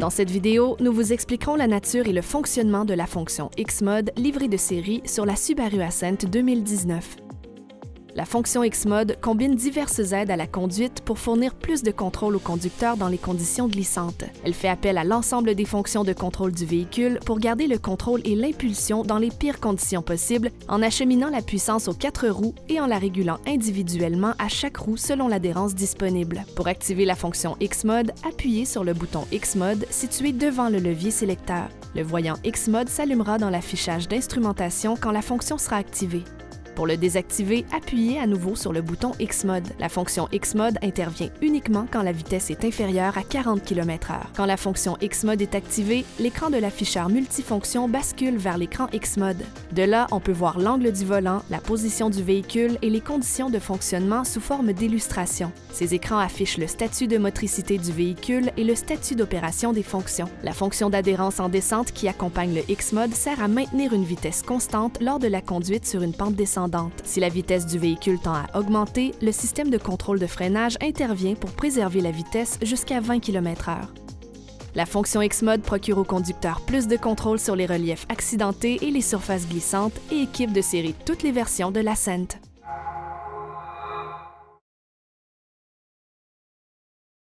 Dans cette vidéo, nous vous expliquerons la nature et le fonctionnement de la fonction Xmod livrée de série sur la Subaru Ascent 2019. La fonction Xmod combine diverses aides à la conduite pour fournir plus de contrôle au conducteur dans les conditions glissantes. Elle fait appel à l'ensemble des fonctions de contrôle du véhicule pour garder le contrôle et l'impulsion dans les pires conditions possibles en acheminant la puissance aux 4 roues et en la régulant individuellement à chaque roue selon l'adhérence disponible. Pour activer la fonction Xmod, appuyez sur le bouton Xmod situé devant le levier sélecteur. Le voyant Xmod s'allumera dans l'affichage d'instrumentation quand la fonction sera activée. Pour le désactiver, appuyez à nouveau sur le bouton Xmod. La fonction Xmod intervient uniquement quand la vitesse est inférieure à 40 km/h. Quand la fonction Xmod est activée, l'écran de l'afficheur multifonction bascule vers l'écran Xmod. De là, on peut voir l'angle du volant, la position du véhicule et les conditions de fonctionnement sous forme d'illustration. Ces écrans affichent le statut de motricité du véhicule et le statut d'opération des fonctions. La fonction d'adhérence en descente qui accompagne le Xmod sert à maintenir une vitesse constante lors de la conduite sur une pente descendante. Si la vitesse du véhicule tend à augmenter, le système de contrôle de freinage intervient pour préserver la vitesse jusqu'à 20 km/h. La fonction Xmod procure au conducteur plus de contrôle sur les reliefs accidentés et les surfaces glissantes et équipe de série toutes les versions de l'Ascent.